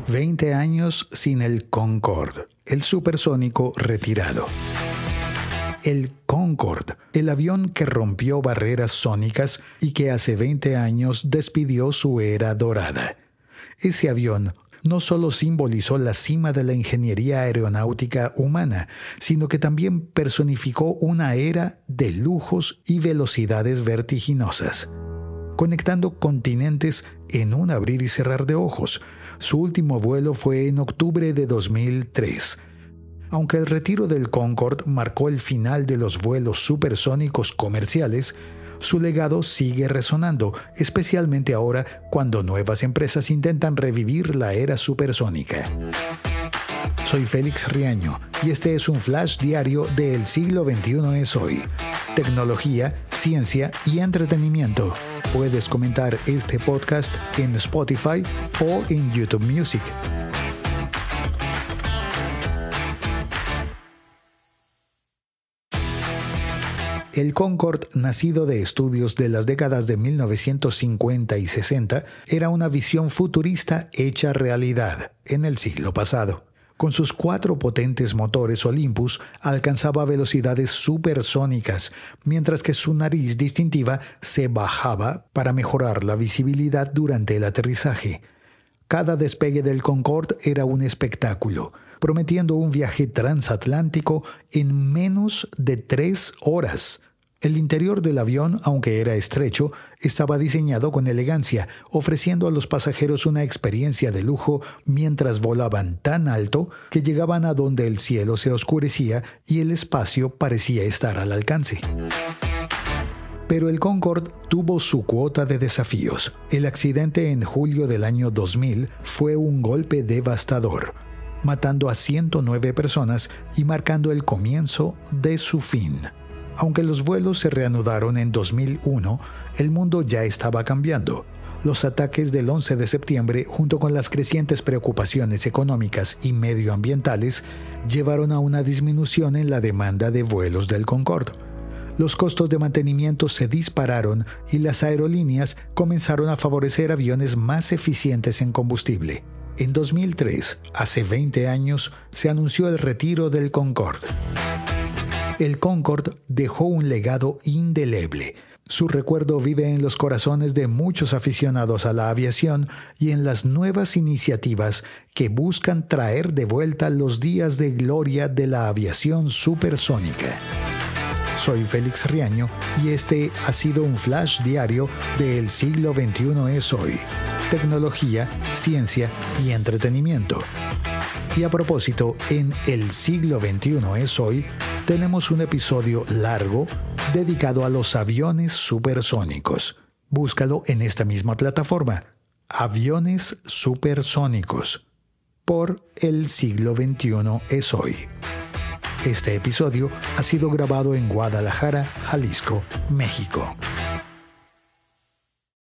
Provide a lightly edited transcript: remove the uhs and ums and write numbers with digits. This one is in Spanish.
20 años sin el Concorde, el supersónico retirado. El Concorde, el avión que rompió barreras sónicas y que hace 20 años despidió su era dorada. Ese avión no solo simbolizó la cima de la ingeniería aeronáutica humana, sino que también personificó una era de lujos y velocidades vertiginosas, conectando continentes en un abrir y cerrar de ojos. Su último vuelo fue en octubre de 2003. Aunque el retiro del Concorde marcó el final de los vuelos supersónicos comerciales, su legado sigue resonando, especialmente ahora cuando nuevas empresas intentan revivir la era supersónica. Soy Félix Riaño y este es un flash diario de El siglo XXI es hoy. Tecnología, ciencia y entretenimiento. Puedes comentar este podcast en Spotify o en YouTube Music. El Concorde, nacido de estudios de las décadas de 1950 y 60, era una visión futurista hecha realidad en el siglo pasado. Con sus 4 potentes motores Olympus, alcanzaba velocidades supersónicas, mientras que su nariz distintiva se bajaba para mejorar la visibilidad durante el aterrizaje. Cada despegue del Concorde era un espectáculo, prometiendo un viaje transatlántico en menos de 3 horas. El interior del avión, aunque era estrecho, estaba diseñado con elegancia, ofreciendo a los pasajeros una experiencia de lujo mientras volaban tan alto que llegaban a donde el cielo se oscurecía y el espacio parecía estar al alcance. Pero el Concorde tuvo su cuota de desafíos. El accidente en julio del año 2000 fue un golpe devastador, matando a 109 personas y marcando el comienzo de su fin. Aunque los vuelos se reanudaron en 2001, el mundo ya estaba cambiando. Los ataques del 11 de septiembre, junto con las crecientes preocupaciones económicas y medioambientales, llevaron a una disminución en la demanda de vuelos del Concorde. Los costos de mantenimiento se dispararon y las aerolíneas comenzaron a favorecer aviones más eficientes en combustible. En 2003, hace 20 años, se anunció el retiro del Concorde. El Concorde dejó un legado indeleble. Su recuerdo vive en los corazones de muchos aficionados a la aviación y en las nuevas iniciativas que buscan traer de vuelta los días de gloria de la aviación supersónica. Soy Félix Riaño y este ha sido un flash diario de El siglo XXI es hoy. Tecnología, ciencia y entretenimiento. Y a propósito, en El siglo XXI es hoy, tenemos un episodio largo dedicado a los aviones supersónicos. Búscalo en esta misma plataforma. Aviones supersónicos. Por El siglo XXI es hoy. Este episodio ha sido grabado en Guadalajara, Jalisco, México.